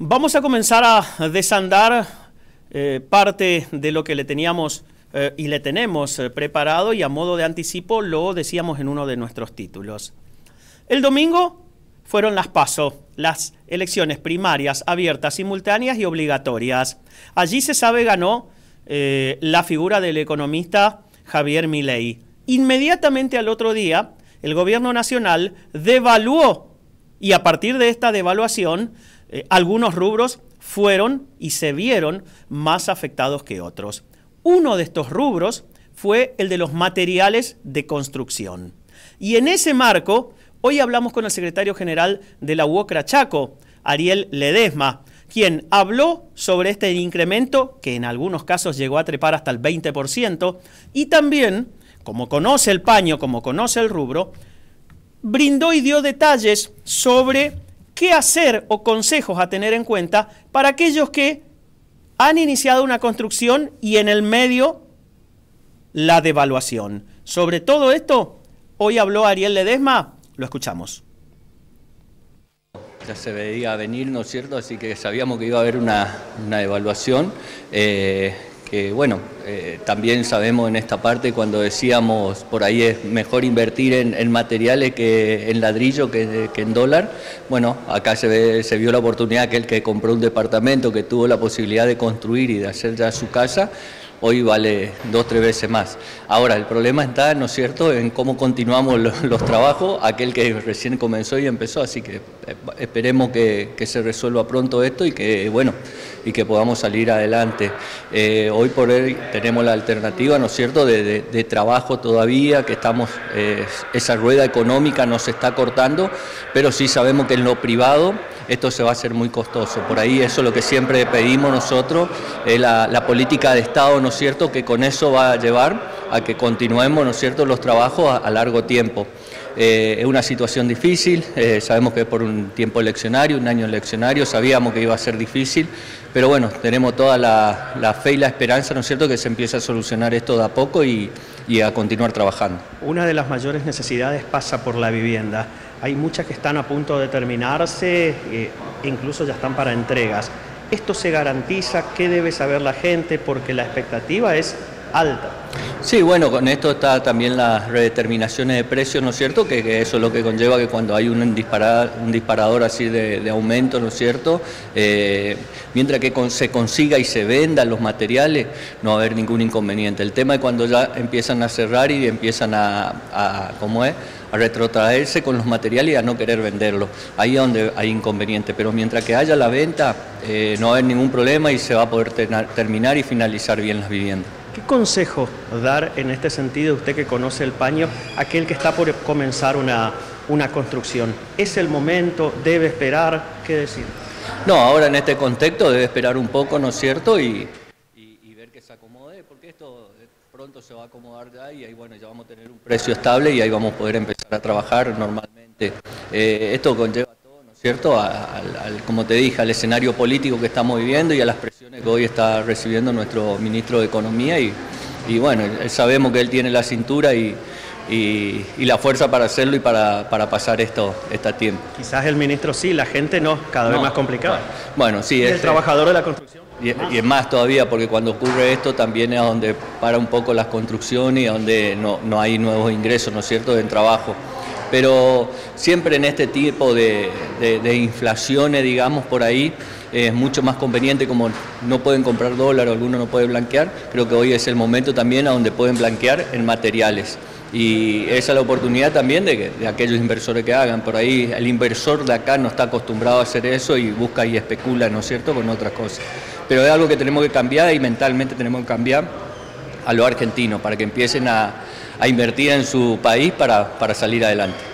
Vamos a comenzar a desandar parte de lo que le teníamos y le tenemos preparado, y a modo de anticipo lo decíamos en uno de nuestros títulos. El domingo fueron las PASO, las elecciones primarias abiertas, simultáneas y obligatorias. Allí se sabe ganó la figura del economista Javier Milei. Inmediatamente al otro día, el gobierno nacional devaluó, y a partir de esta devaluación, algunos rubros fueron y se vieron más afectados que otros. Uno de estos rubros fue el de los materiales de construcción. Y en ese marco, hoy hablamos con el secretario general de la UOCRA Chaco, Ariel Ledesma, quien habló sobre este incremento, que en algunos casos llegó a trepar hasta el 20%, y también, como conoce el paño, como conoce el rubro, brindó y dio detalles sobre qué hacer o consejos a tener en cuenta para aquellos que han iniciado una construcción y en el medio la devaluación. Sobre todo esto, hoy habló Ariel Ledesma, lo escuchamos. Ya se veía venir, ¿no es cierto? Así que sabíamos que iba a haber una devaluación. Que bueno, también sabemos en esta parte cuando decíamos por ahí es mejor invertir en materiales que en ladrillo que en dólar. Bueno, acá se vio la oportunidad, aquel que compró un departamento, que tuvo la posibilidad de construir y de hacer ya su casa, hoy vale 2 o 3 veces más. Ahora, el problema está, ¿no es cierto?, en cómo continuamos los trabajos, aquel que recién comenzó y empezó, así que esperemos que se resuelva pronto esto y que, bueno, y que podamos salir adelante. Hoy por hoy tenemos la alternativa, ¿no es cierto?, de trabajo todavía, que estamos, esa rueda económica nos está cortando, pero sí sabemos que en lo privado esto se va a hacer muy costoso. Por ahí eso es lo que siempre pedimos nosotros, la política de Estado, ¿no es cierto?, que con eso va a llevar a que continuemos, ¿no es cierto?, los trabajos a largo tiempo. Es una situación difícil, sabemos que es por un tiempo eleccionario, un año eleccionario, sabíamos que iba a ser difícil, pero bueno, tenemos toda la fe y la esperanza, ¿no es cierto?, que se empiece a solucionar esto de a poco y a continuar trabajando. Una de las mayores necesidades pasa por la vivienda. Hay muchas que están a punto de terminarse, incluso ya están para entregas. ¿Esto se garantiza? ¿Qué debe saber la gente? Porque la expectativa es alta. Sí, bueno, con esto está también las redeterminaciones de precios, ¿no es cierto?, que eso es lo que conlleva que cuando hay un disparador así de aumento, ¿no es cierto?, mientras que se consiga y se vendan los materiales, no va a haber ningún inconveniente. El tema es cuando ya empiezan a cerrar y empiezan a retrotraerse con los materiales y a no querer venderlos. Ahí es donde hay inconveniente, pero mientras que haya la venta, no va a haber ningún problema y se va a poder terminar y finalizar bien las viviendas. ¿Qué consejo dar en este sentido, usted que conoce el paño, aquel que está por comenzar una construcción? ¿Es el momento? ¿Debe esperar? ¿Qué decir? No, ahora en este contexto debe esperar un poco, ¿no es cierto?, y ver que se acomode, porque esto pronto se va a acomodar ya y ahí, bueno, ya vamos a tener un precio estable y ahí vamos a poder empezar a trabajar normalmente. Esto conlleva todo, ¿no es cierto?, como te dije, al escenario político que estamos viviendo y a las presiones que hoy está recibiendo nuestro ministro de Economía y bueno, sabemos que él tiene la cintura y la fuerza para hacerlo y para pasar esto a tiempo. Quizás el ministro sí, la gente no, cada vez más complicado. Bueno, sí. ¿Y el trabajador de la construcción? Y es más todavía, porque cuando ocurre esto también es donde para un poco las construcciones y donde no hay nuevos ingresos, ¿no es cierto?, en trabajo. Pero siempre en este tipo de inflaciones, digamos, por ahí, es mucho más conveniente, como no pueden comprar dólar o alguno no puede blanquear, creo que hoy es el momento también a donde pueden blanquear en materiales. Y esa es la oportunidad también de aquellos inversores que hagan. Por ahí el inversor de acá no está acostumbrado a hacer eso y busca y especula, ¿no es cierto?, con otras cosas. Pero es algo que tenemos que cambiar y mentalmente tenemos que cambiar a los argentinos para que empiecen a invertir en su país para salir adelante.